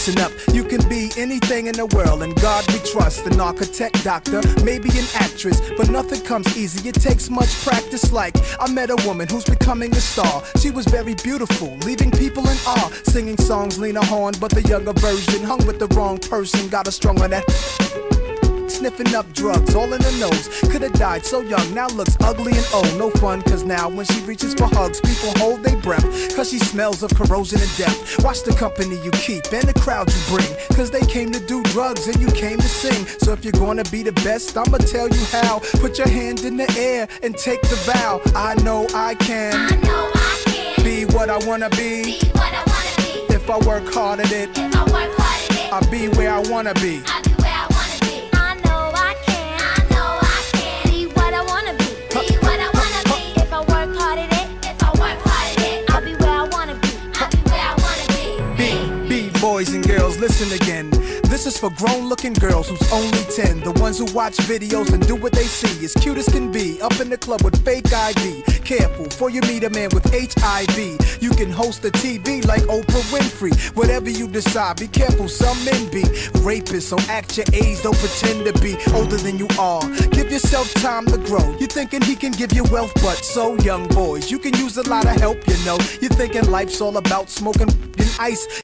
Listen up, you can be anything in the world, and God we trust. An architect, doctor, maybe an actress, but nothing comes easy, it takes much practice. Like, I met a woman who's becoming a star. She was very beautiful, leaving people in awe, singing songs Lena Horne, but the younger version. Hung with the wrong person, got her strung on that. Sniffing up drugs, all in the nose. Could've died so young, now looks ugly and old. No fun, cause now when she reaches for hugs, people hold their breath, cause she smells of corrosion and death. Watch the company you keep and the crowd you bring, cause they came to do drugs and you came to sing. So if you're gonna be the best, I'ma tell you how. Put your hand in the air and take the vow. I know I can, I know I can be what I wanna be. what I wanna be. If I work hard at it, If I work hard at it, I'll be where I wanna be. I'll be where I wanna be. I know I can. I know I can be what I wanna be. Be what I wanna be. If I work hard at it, if I work hard at it, I'll be where I wanna be. I'll be where I wanna be. Be boys and girls, listen again. This is for grown-looking girls who's only 10. The ones who watch videos and do what they see. As cute as can be, up in the club with fake ID. Careful, before you meet a man with HIV. You can host a TV like Oprah Winfrey. Whatever you decide, be careful, some men be rapists. So act your age, don't pretend to be older than you are. Give yourself time to grow. You thinking he can give you wealth, but so young boys, you can use a lot of help, you know. You thinking life's all about smoking and ice.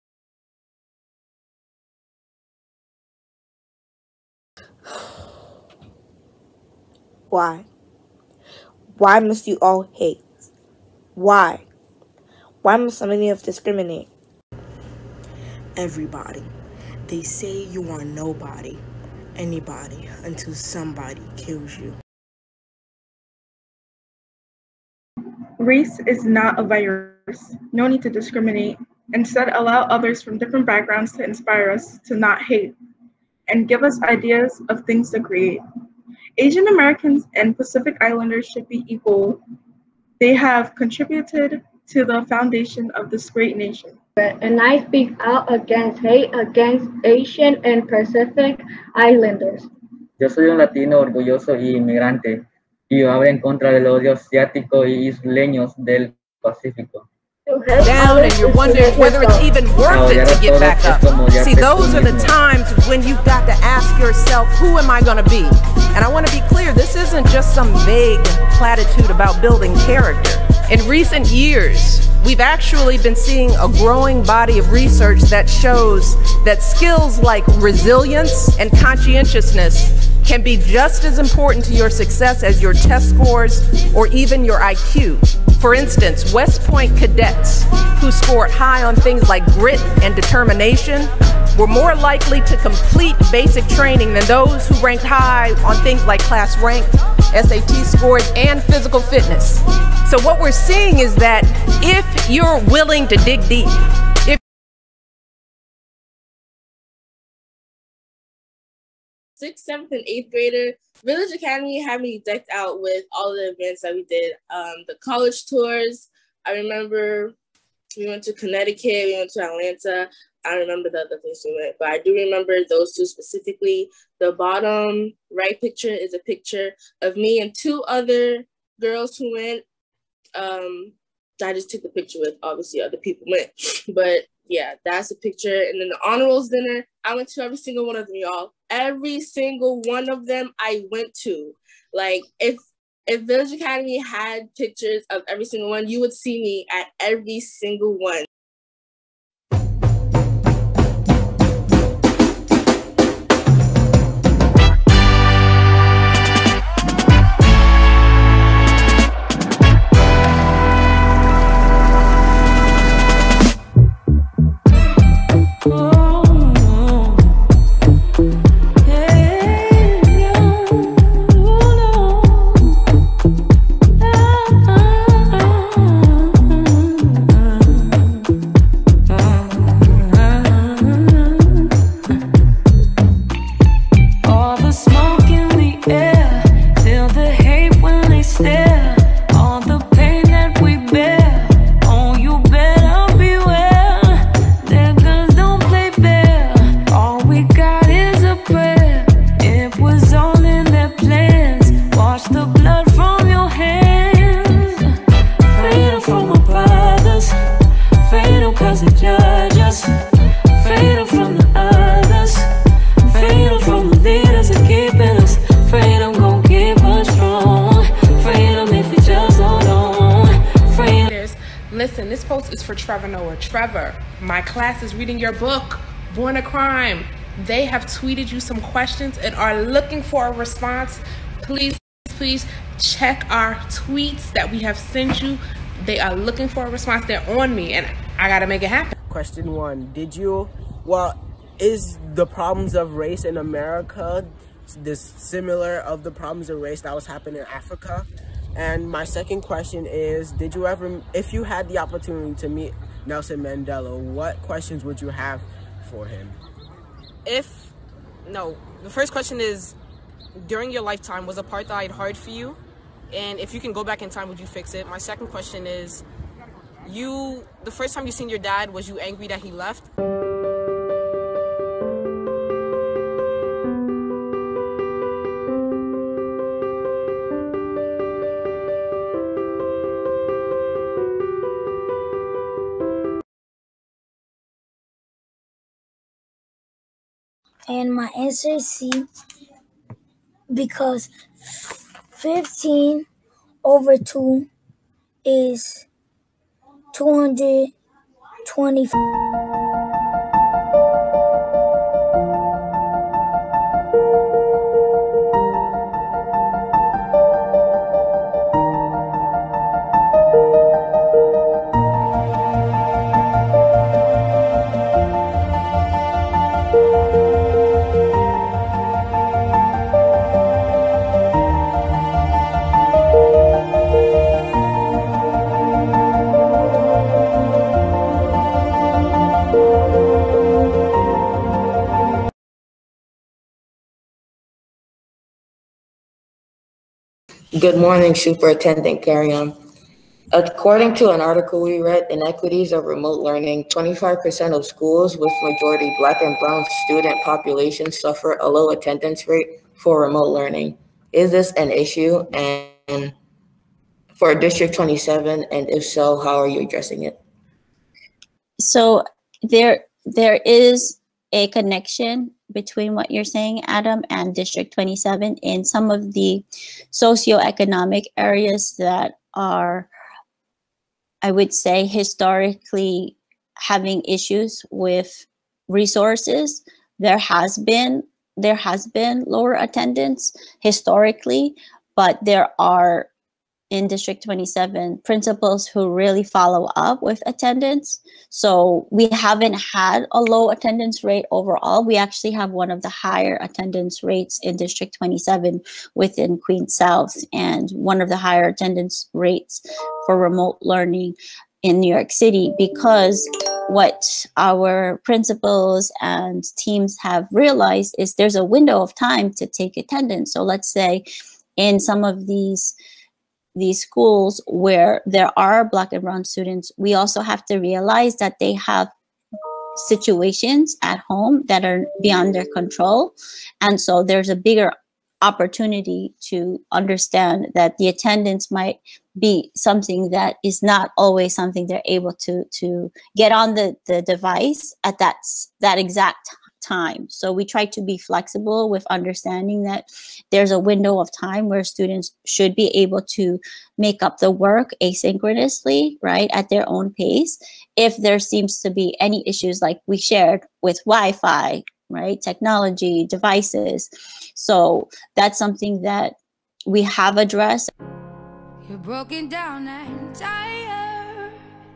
Why? Why must you all hate? Why? Why must so many of us discriminate? Everybody. They say you are nobody, anybody, until somebody kills you. Race is not a virus. No need to discriminate. Instead, allow others from different backgrounds to inspire us to not hate and give us ideas of things to create. Asian Americans and Pacific Islanders should be equal. They have contributed to the foundation of this great nation. And I speak out against hate against Asian and Pacific Islanders. Yo soy un latino orgulloso y inmigrante, y yo hablo en contra del odio asiático y isleños del Pacífico. Down and you're wondering whether it's even worth it to get back up. See, those are the times when you've got to ask yourself, who am I going to be? And I want to be clear, this isn't just some vague platitude about building character. In recent years, we've actually been seeing a growing body of research that shows that skills like resilience and conscientiousness can be just as important to your success as your test scores or even your IQ. For instance, West Point cadets who scored high on things like grit and determination were more likely to complete basic training than those who ranked high on things like class rank, SAT scores, and physical fitness. So what we're seeing is that if you're willing to dig deep, Sixth, seventh, and eighth grader, Village Academy had me decked out with all the events that we did. The college tours, I remember we went to Connecticut, we went to Atlanta. I don't remember the other places we went, but I do remember those two specifically. The bottom right picture is a picture of me and two other girls who went. I just took the picture with, obviously, other people went, but yeah, that's the picture. And then the honor rolls dinner, I went to every single one of them, y'all. Every single one of them I went to. Like, if Village Academy had pictures of every single one, you would see me at every single one. for Trevor Noah. Trevor, my class is reading your book, Born a Crime. They have tweeted you some questions and are looking for a response. Please check our tweets that we have sent you. They are looking for a response. They're on me, and I gotta make it happen. Question 1, is the problems of race in America this similar of the problems of race that was happening in Africa? And my second question is, did you ever, if you had the opportunity to meet Nelson Mandela, what questions would you have for him? The first question is, during your lifetime, was apartheid hard for you? And if you can go back in time, would you fix it? My second question is, the first time you seen your dad, was you angry that he left? And my answer is C, because 15 over 2 is 225. Good morning, Superintendent Carrion. According to an article we read, Inequities of Remote Learning, 25% of schools with majority Black and Brown student populations suffer a low attendance rate for remote learning. Is this an issue and for District 27? And if so, how are you addressing it? So there is a connection between what you're saying, Adam, and District 27 in some of the socioeconomic areas that are, I would say, historically having issues with resources. There has been lower attendance historically, but there are in District 27 principals who really follow up with attendance. So we haven't had a low attendance rate overall. We actually have one of the higher attendance rates in District 27 within Queens South, and one of the higher attendance rates for remote learning in New York City, because what our principals and teams have realized is there's a window of time to take attendance. So let's say in some of these schools where there are Black and Brown students, we also have to realize that they have situations at home that are beyond their control. And so there's a bigger opportunity to understand that the attendance might be something that is not always something they're able to get on the device at that exact time. So we try to be flexible with understanding that there's a window of time where students should be able to make up the work asynchronously, right, at their own pace. If there seems to be any issues like we shared with Wi-Fi, right, technology, devices. So that's something that we have addressed. You're broken down and tired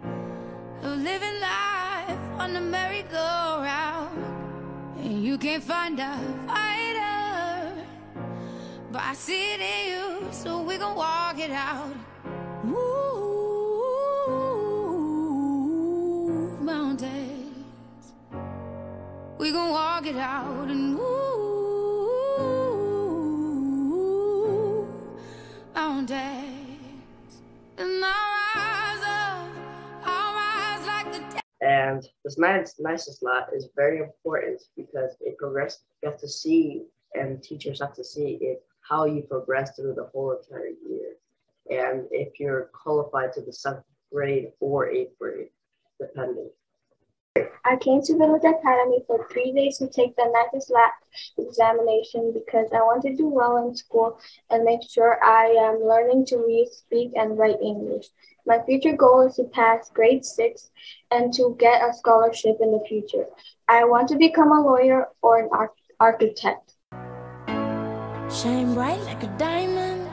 of living life on the merry-go-round. And you can't find a fighter, but I see it in you, so we gon' walk it out. Move mountains, we gon' walk it out and move mountains. And I'll rise up, I'll rise like the day. And this nicest lot is very important because it gets to see, and teachers have to see it, how you progress through the whole entire year. And if you're qualified to the 7th grade or 8th grade, depending. I came to Village Academy for 3 days to take the NACIS LAT examination because I want to do well in school and make sure I am learning to read, speak, and write English. My future goal is to pass grade 6 and to get a scholarship in the future. I want to become a lawyer or an architect. Shine bright like a diamond.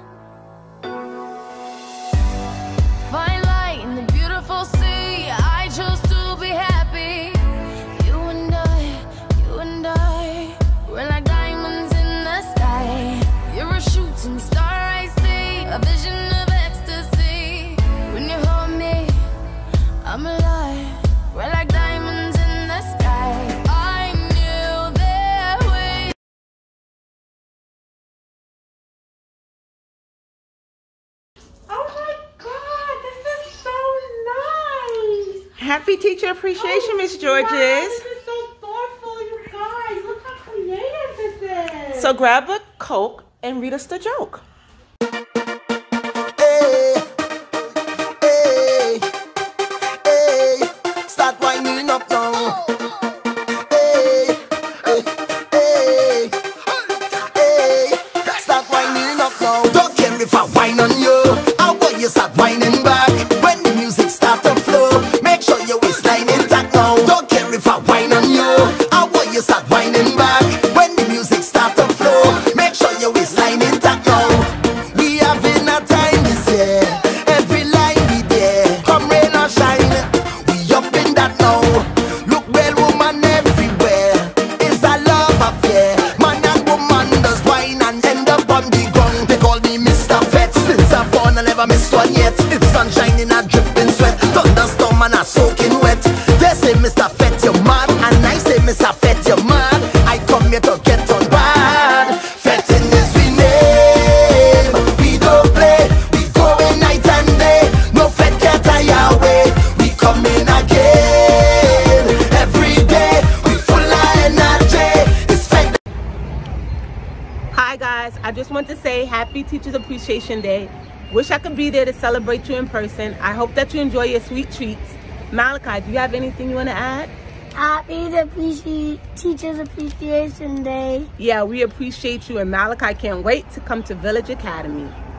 Fine light in the beautiful sea. I chose to be happy. You and I, we're like diamonds in the sky. You're a shooting star, I see, a vision of ecstasy. When you hold me, I'm alive. We're like diamonds in the sky. I knew that we. Oh my God, this is so nice. Happy Teacher Appreciation, Miss Georges. Wow, this is so thoughtful, you guys. Look how creative this is. So grab a Coke and read us the joke. Start winding up now. Start winding up now. Don't care if I whine on you. I want you start whining back. When the music start to flow, make sure your waistline intact now. Don't care if I whine on you. I want you start whining back. When the music start to flow, make sure your waistline intact now. We having a time this year. Every line be there. Come rain or shine, we up in that now. Look well, woman everywhere. It's a love affair. Man and woman does wine and end up on the ground. They call me Mr. Fett. Since I'm born, I never missed one yet. It's sunshine in a dripping sweat. Thunderstorm and a soaking wet. They say Mr. Fett, you're mad. And I say Mr. Fett, you're mad. I come here to get on bad. Fetting is we name. We don't play. We go in night and day. No Fett can't tire away. We come in again. Every day. We full of energy. It's Fett. Hi guys, I just want to say Happy Teachers Appreciation Day. Wish I could be there to celebrate you in person. I hope that you enjoy your sweet treats. Malachi, do you have anything you want to add? Happy Teachers Appreciation Day. Yeah, we appreciate you, and Malachi can't wait to come to Village Academy.